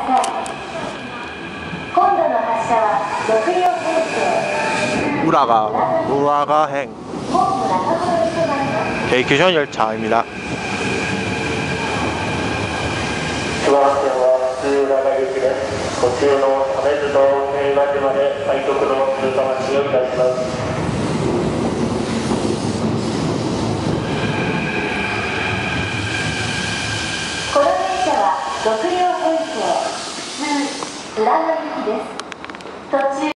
さい。今度の発車は6両編成 우라가행 대기선 열차입니다. 千葉線は津浦賀行きです。途中の鮫洲と平和島で快速の通過待ちをいたします。 この電車は6両編成津浦賀行きです。途中